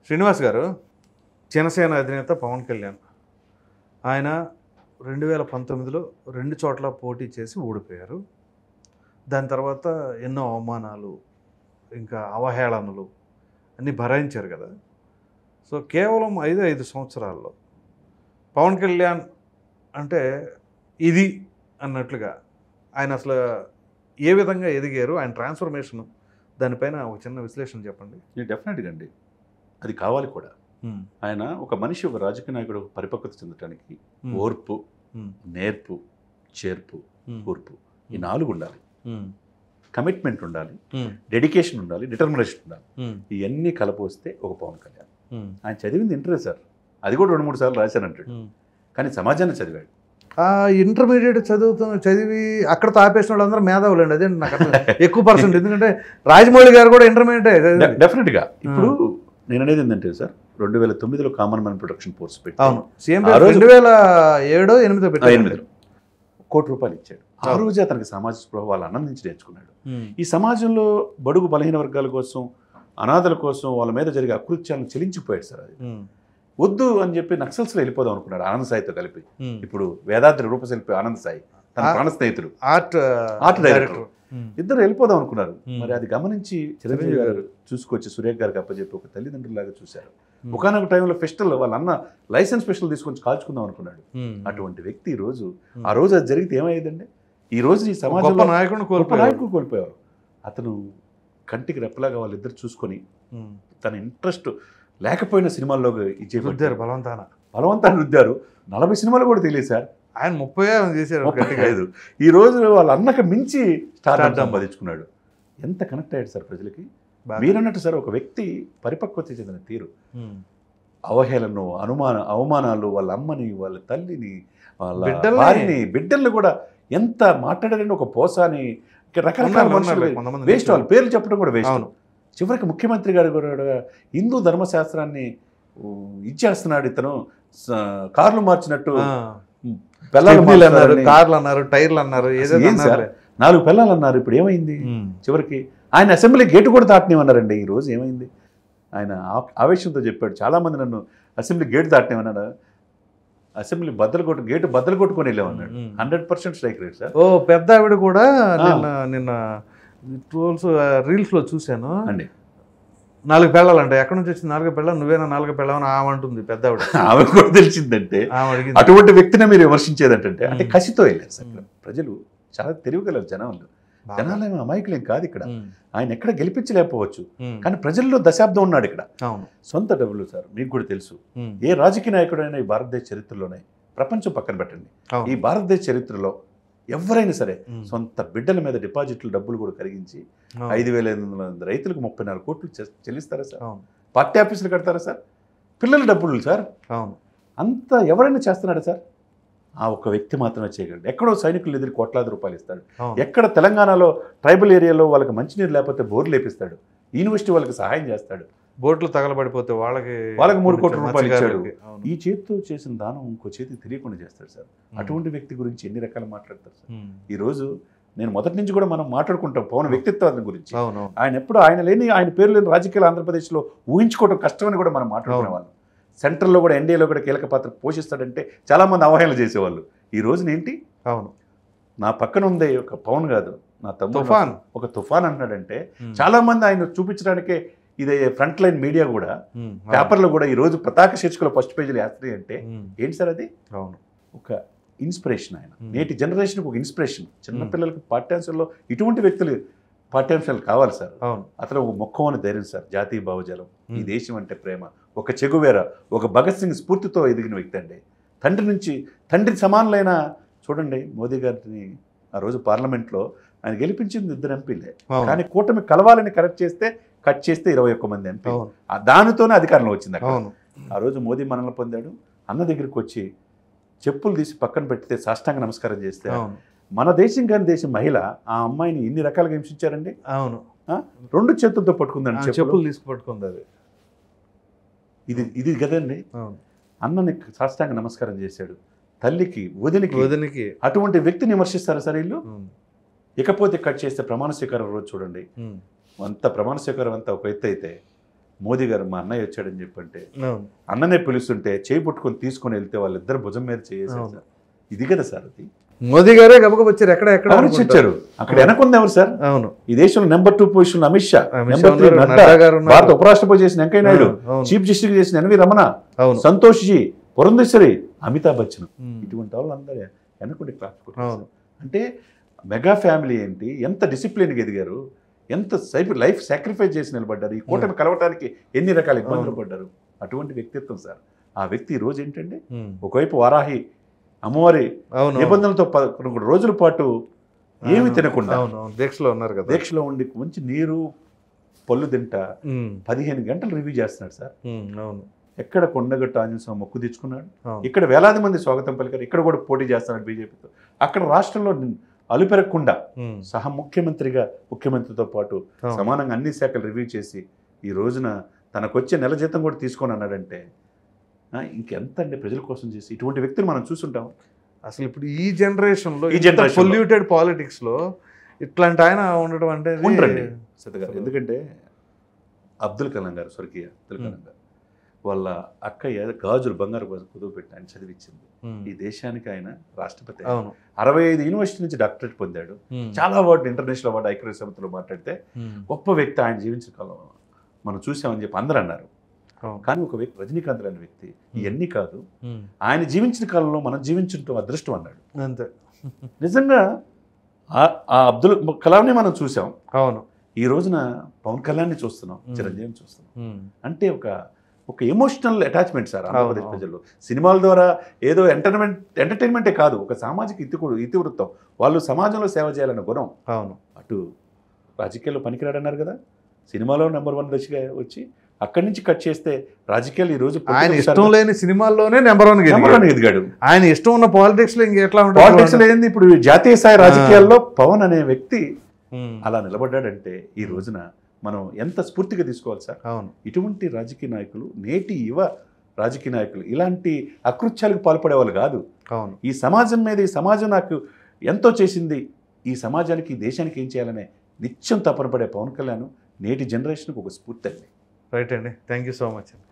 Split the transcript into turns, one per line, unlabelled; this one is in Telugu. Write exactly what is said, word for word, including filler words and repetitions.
శ్రీనివాస్ గారు, జనసేన అధినేత పవన్ కళ్యాణ్ ఆయన రెండు వేల పంతొమ్మిదిలో రెండు చోట్ల పోటీ చేసి ఓడిపోయారు. దాని తర్వాత ఎన్నో అవమానాలు, ఇంకా అవహేళనలు అన్నీ భరాయించారు కదా. సో కేవలం ఐదు ఐదు సంవత్సరాల్లో పవన్ కళ్యాణ్ అంటే ఇది అన్నట్లుగా ఆయన అసలు ఏ విధంగా ఎదిగారు, ఆయన ట్రాన్స్ఫర్మేషన్, దానిపైన ఒక చిన్న విశ్లేషణ చెప్పండి.
డెఫినెట్గా అండి, అది కావాలి కూడా. ఆయన ఒక మనిషి, ఒక రాజకీయ నాయకుడు పరిపక్వత చెందడానికి ఓర్పు, నేర్పు, చేర్పు, కూర్పు ఈ నాలుగు ఉండాలి. కమిట్మెంట్ ఉండాలి, డెడికేషన్ ఉండాలి, డిటర్మినేషన్ ఉండాలి. ఇవన్నీ కలపొస్తే ఒక పవన్ కళ్యాణ్. ఆయన చదివింది ఇంటరే సార్, అది కూడా రెండు మూడు సార్లు రాశానంటాడు, కానీ సమాజాన్ని చదివాడు.
ఇంటర్మీడియట్ చదువుతున్న చదివి అక్కడ తాపేసిన వాళ్ళందరూ మేధావులు అండి. అదే నాకు ఎక్కువ పర్సెంట్, ఎందుకంటే రాజమౌళి గారు కూడా ఇంటర్మీడియట్.
డెఫినెట్గా ఇప్పుడు నేను అనేది ఏంటంటే సార్, రెండు వేల తొమ్మిదిలో కామన్ మ్యాన్ ప్రొటెక్షన్ ఫోర్స్ పెట్టి,
అవును, సీఎం రెండు వేల ఏడో ఎనిమిదో పెట్టి
ఎనిమిదిలో కోటి రూపాయలు ఇచ్చాడు. ఆ రోజే అతనికి సమాజ స్పృహ వాళ్ళ అన్నం నుంచి నేర్చుకున్నాడు. ఈ సమాజంలో బడుగు బలహీన వర్గాల కోసం, అనాథల కోసం వాళ్ళ మీద జరిగే అకృత్యాలను చెలించిపోయాడు సార్. అది వద్దు అని చెప్పి నక్సల్స్లో వెళ్ళిపోదాం అనుకున్నాడు ఆనంద్ సాయితో కలిపి. ఇప్పుడు వేదాద్రి రూపశిల్పి ఆనంద్ సాయి తన ప్రాణ స్నేహితుడు, ఆర్ట్ ఆర్ట్ డైరెక్టర్, ఇద్దరు వెళ్ళిపోదాం అనుకున్నారు. మరి అది గమనించి చిరంజీవి గారు చూసుకొచ్చి సురేఖ్ గారికి అప్పచెప్పి ఒక తల్లిదండ్రులాగా చూశారు. ఒకనొక టైంలో ఫెస్టల్ వాళ్ళ అన్న లైసెన్స్ ఫెస్టల్ తీసుకొని కాల్చుకుందాం అనుకున్నాడు. అటువంటి వ్యక్తి ఈ రోజు, ఆ రోజు అది జరిగితే ఏమయ్యేదండి? ఈ రోజు ఈ సమాజంలో నాయకుడు కోల్పోయారు. అతను కంటికి రెప్పలాగా వాళ్ళిద్దరు చూసుకొని తన ఇంట్రెస్ట్ లేకపోయిన సినిమాల్లో ఇచ్చేరు, బలవంతాన బలవంతాన్ని రుద్దారు. నలభై సినిమాలు కూడా తెలియదు సార్. ఆయన ముప్పై చేశారు. ఐదు ఈ రోజు వాళ్ళ అన్నకు మించి స్టార్ సంపాదించుకున్నాడు. ఎంత కనెక్ట్ అయ్యాడు సార్ ప్రజలకి. మీరన్నట్టు సార్, ఒక వ్యక్తి పరిపక్వత చెందిన తీరు, అవహేళను, అనుమాన అవమానాలు, వాళ్ళ అమ్మని, వాళ్ళ తల్లిని, వాళ్ళ భార్యని, బిడ్డల్ని కూడా ఎంత మాట్లాడారండి. ఒక పోసాని, రకరకాల మనుషులు వేస్ట్, వాళ్ళ పేర్లు చెప్పడం కూడా వేస్ట్. చివరికి ముఖ్యమంత్రి గారు కూడా హిందూ ధర్మశాస్త్రాన్ని ఇచ్చేస్తున్నాడు ఇతను, కార్లు మార్చినట్టు. పిల్లలు అన్నారు, కార్లు అన్నారు, టైర్లు అన్నారు, నాలుగు పిల్లలు అన్నారు. ఇప్పుడు ఏమైంది? చివరికి ఆయన అసెంబ్లీ గేటు కూడా దాటనివన్నారండి. ఈ రోజు ఏమైంది? ఆయన ఆవేశంతో చెప్పాడు, చాలామంది నన్ను అసెంబ్లీ గేటు దాటనివన్నాడు. అసెంబ్లీ బద్దలు కొట్టు గేటు బద్దలు కొట్టుకొని వెళ్ళామన్నాడు. Hundred percent strike rate sir. ఓ పెద్ద ఆవిడ కూడా నిన్న నిన్న ట్రోల్స్ రీల్స్లో చూశాను అండి. నాలుగు పెళ్ళాలంట, ఎక్కడి నుంచి వచ్చింది నాలుగు పెళ్ళ, నువ్వేనా నాలుగు పెళ్ళామని ఆమె అంటుంది పెద్ద ఆవిడ. ఆమె కూడా తెలిసిందంటే అటువంటి వ్యక్తిని మీరు విమర్శించేదంటే అంటే కసితో వెళ్ళారు సార్. ప్రజలు చాలా తెలివిగలరు జనాలు. జనాలేమో అమాయకులేం కాదు ఇక్కడ. ఆయన ఎక్కడ గెలిపించలేకపోవచ్చు, కానీ ప్రజల్లో దశాబ్దం ఉన్నాడు ఇక్కడ. సొంత డబ్బులు సార్, మీకు కూడా తెలుసు. ఏ రాజకీయ నాయకుడైనా ఈ భారతదేశ చరిత్రలోనే, ప్రపంచం పక్కన పెట్టండి, ఈ భారతదేశ చరిత్రలో ఎవరైనా సరే సొంత బిడ్డల మీద డిపాజిట్లు డబ్బులు కూడా కరిగించి ఐదు వేల ఐదు వందల మంది రైతులకు ముప్పై నాలుగు కోట్లు చెల్లిస్తారా సార్? పార్టీ ఆఫీసులు కడతారా సార్? పిల్లల డబ్బులు సార్, అంత ఎవరైనా చేస్తున్నాడా సార్? ఆ ఒక్క వ్యక్తి మాత్రమే చేయగలడు. ఎక్కడో సైనికులు ఎదురు కోట్లాది రూపాయలు ఇస్తాడు. ఎక్కడ తెలంగాణలో ట్రైబల్ ఏరియాలో వాళ్ళకి మంచినీరు లేకపోతే బోర్లు లేపిస్తాడు. యూనివర్సిటీ వాళ్ళకి సహాయం చేస్తాడు. బోట్లు తగలబడిపోతే వాళ్ళకి వాళ్ళకి మూడు కోట్ల రూపాయలు ఇచ్చాడు. ఈ చేతితో చేసిన దానం ఇంకో చేతికి తెలియకుండా చేస్తాడు సార్. అటువంటి వ్యక్తి గురించి ఎన్ని రకాలు మాట్లాడతారు సార్. ఈ రోజు నేను మొదటి నుంచి కూడా మనం మాట్లాడుకుంటాం పవన్ వ్యక్తిత్వాన్ని గురించి. ఆయన ఎప్పుడు ఆయన లేని, ఆయన పేరు లేని రాజకీయాలు ఆంధ్రప్రదేశ్లో ఊహించుకోవడం కష్టమని కూడా మనం మాట్లాడుకునే వాళ్ళం. సెంట్రల్లో కూడా ఎన్డీఏలో కూడా కీలక పాత్ర పోషిస్తాడంటే చాలామంది అవహేళన చేసేవాళ్ళు. ఈ రోజున ఏంటి, అవును నా పక్కన ఉందే ఒక పవన్ కాదు, నా తమ్ముడు తుఫాన్, ఒక తుఫాన్ అన్నాడంటే చాలామంది ఆయన చూపించడానికే ఇదే ఫ్రంట్ లైన్ మీడియా కూడా, పేపర్లో కూడా ఈ రోజు పతాక శీర్షికలో ఫస్ట్ పేజీలు వేస్తాయి అంటే ఏంటి సార్ అది? అవును, ఒక ఇన్స్పిరేషన్. ఆయన నేటి జనరేషన్కి ఒక ఇన్స్పిరేషన్. చిన్నపిల్లలకి పాఠ్యాంశాల్లో ఇటువంటి వ్యక్తులు పాఠ్యాంశాలు కావాలి సార్. అతను ఒక మొక్కవని ధైర్యం సార్, జాతీయ భావజాలం, ఈ దేశం అంటే ప్రేమ, ఒక చెగువేర, ఒక భగత్ సింగ్ స్ఫూర్తితో ఎదిగిన వ్యక్తి అండి. తండ్రి నుంచి తండ్రి సమానులైన, చూడండి మోదీ గారిని ఆ రోజు పార్లమెంట్లో ఆయన గెలిపించింది ఇద్దరు ఎంపీలే, కానీ కూటమి కలవాలని కరెక్ట్ చేస్తే కట్ చేస్తే ఇరవై ఒక్క మంది ఎంపీ, దానితోనే అధికారంలో వచ్చింది. ఆ రోజు మోదీ మనల్ని పొందాడు. అన్న దగ్గరికి వచ్చి చెప్పులు తీసి పక్కన పెడితే సాష్టాంగ నమస్కారం చేస్తే, మన దేశం కాని దేశం మహిళ ఆ అమ్మాయిని ఇన్ని రకాలుగా హింసించారండి. అవును, రెండు చేతులతో పట్టుకుందండి, చెప్పులు తీసుకు పట్టుకుంది. అది ఇది ఇది కదండి. అన్నని సాష్టాంగ నమస్కారం చేశాడు, తల్లికి, వదినికి వదినికి అటువంటి వ్యక్తిని విమర్శిస్తారా సార్ వీళ్ళు? ఇకపోతే కట్ చేస్తే ప్రమాణ స్వీకారం రోజు చూడండి, అంత ప్రమాణ స్వీకారం అంతా ఒక ఎత్తు అయితే మోదీ గారు మా అన్నయ్య వచ్చాడని చెప్పంటే
అవును
అన్ననే పిలుస్తుంటే చేయి పట్టుకొని తీసుకొని వెళ్తే వాళ్ళిద్దరు భుజం మీద చేసేసారు
అవును.
సార్. ఇది కదా సార్ అది.
మోదీ గారే గబగబ వచ్చారు ఎక్కడ ఎక్కడ
ఎవరు వచ్చారు అక్కడ వెనకుంది ఎవరు సార్?
అవును
ఈ దేశంలో number two position Amit Shah,
Amit
number
Shah
three
ఉన్నారు,
నడ్డా,
నడ్డా గారు ఉన్నారు.
భారత ఉపరాష్ట్రపతి చేసిన వెంకయ్య నాయుడు,
అవును.
చీఫ్ జస్టిస్ చేసిన ఎన్వి రమణ,
అవును
సంతోష్ జీ, పురంధేశ్వరి, అమితాబ్ బచ్చన్,
ఉమ్.
ఇటువంటి వాళ్ళందరూ వెనకుండి క్లాస్ కొట్టారు.
అవును
అంటే మెగా ఫ్యామిలీ ఏంటి, ఎంత డిసిప్లిన్గా ఎదిగారు, ఎంత సైపు లైఫ్ సాక్రిఫైస్ చేసి నిలబడ్డారు, ఈ కూటమి కలవటానికి ఎన్ని రకాల ఇబ్బందులు పడ్డారు. అటువంటి వ్యక్తిత్వం సార్. ఆ వ్యక్తి ఈ రోజు ఏంటంటే
ఉమ్.
ఒకవైపు వారాహి అమ్మవారి
అవును
నిబంధనలతో ప- కొన్ని రోజుల పాటు ఏమి తినకుండా
అవును అవును దీక్షలో ఉన్నారు కదా
దీక్షలో ఉండి మంచి నీరు పళ్ళు తింటా
ఉమ్.
పదిహేను గంటలు రివ్యూ చేస్తున్నాడు సార్.
ఉమ్. అవును
ఎక్కడ కొండగట్టు ఆంజనేయ స్వామి మొక్కు తెచ్చుకున్నాడు,
అవును
ఇక్కడ వేలాది మంది స్వాగతం పలికారు, ఇక్కడ కూడా పోటీ చేస్తున్నాడు బీజేపీతో. అక్కడ రాష్ట్రంలో అలుపెరగకుండా
ఉమ్.
సహ ముఖ్యమంత్రిగా ముఖ్యమంత్రితో పాటు
అవును.
సమానంగా అన్ని శాఖలు రివ్యూ చేసి ఈ రోజున తనకు వచ్చే నెల జీతం కూడా తీసుకొని అన్నాడంటే ఆ, ఇంకెంత అండి ప్రజల కోసం చేసి ఇటువంటి వ్యక్తులు మనం చూసుంటాం.
అసలు ఇప్పుడు ఈ జనరేషన్ లో
ఈ generation లో.
పొల్యూటెడ్ పాలిటిక్స్ లో ఇట్లాంటి ఆయన ఉండడం అంటే ఇది-
ఉండరండి సత్య గారు. ఎందుకంటే అబ్దుల్ కలాం గారు, స్వర్గీయ అబ్దుల్ కలాం గారు వాళ్ళ అక్కయ్య గాజులు బంగారు గాజులు కుదువు పెట్టి ఆయన చదివించింది.
ఉమ్.
ఈ దేశానికి ఆయన రాష్ట్రపతి,
అవును
అరవై ఐదు యూనివర్సిటీ నుంచి డాక్టరేట్ పొందాడు,
ఉమ్.
చాలా అవార్డు ఇంటర్నేషనల్ అవార్డు ఐక్యరాజ్య సమితిలో మాట్లాడితే
ఉమ్.
గొప్ప వ్యక్తి ఆయన జీవించిన కాలం మనం చూసామని చెప్పి అందరూ అన్నారు.
అవును.
కానీ ఒక వ్యక్తి రజనీకాంత్ అనే వ్యక్తి ఇవన్నీ కాదు,
ఉమ్.
ఆయన జీవించిన కాలంలో మనం జీవించడం అదృష్టం అన్నాడు.
అంతే
నిజంగా ఆ- ఆ అబ్దుల్ కలాంని మనం చూసాం,
అవును
ఈ రోజున పవన్ కళ్యాణ్ని చూస్తున్నాం,
Hmm.
చిరంజీవిని చూస్తున్నాం.
ఉమ్.
అంటే ఒక ఒక ఎమోషనల్ అటాచ్మెంట్ సార్ ఆంధ్రప్రదేశ్
అవును.
ప్రజల్లో. సినిమాల ద్వారా ఏదో ఎంటర్టైన్మెంట్ ఎంటర్టైన్మెంటే కాదు, ఒక సామాజిక ఇతి ఇతివృత్తం. వాళ్ళు సమాజంలో సేవ చేయాలన్న గుణం.
అవును
అటు రాజకీయాల్లో పనికిరాడన్నారు కదా, సినిమాలో నెంబర్ వన్ దశగా వచ్చి అక్కడి నుంచి కట్ చేస్తే రాజకీయాలు ఈ రోజు
ఆయన ఇష్టం లేని సినిమాల్లోనే నెంబర్ వన్
నెంబర్ వన్ ఎదిగాడు.
ఆయన ఇష్టం ఉన్న పాలిటిక్స్ లో ఇంకెట్లా
పాలిటిక్స్
ఉంటుంది
ఏంది ఇప్పుడు జాతీయ స్థాయి రాజకీయాల్లో పవన్ అనే వ్యక్తి
ఉమ్.
అలా నిలబడ్డాడంటే ఈ రోజున మనం ఎంత స్ఫూర్తిగా తీసుకోవాలి సార్.
అవును
ఇటువంటి రాజకీయ నాయకులు, నేటి యువ రాజకీయ నాయకులు ఇలాంటి అకృత్యాలకు పాల్పడే వాళ్ళు కాదు.
అవును
ఈ సమాజం మీద, ఈ సమాజం నాకు ఎంతో చేసింది, ఈ సమాజానికి ఈ దేశానికి ఏం చేయాలనే నిత్యం తపన పడే పవన్ కళ్యాణ్ నేటి జనరేషన్కి ఒక స్ఫూర్తి అండి.
రైట్ అండి థ్యాంక్ యూ సో మచ్ అండి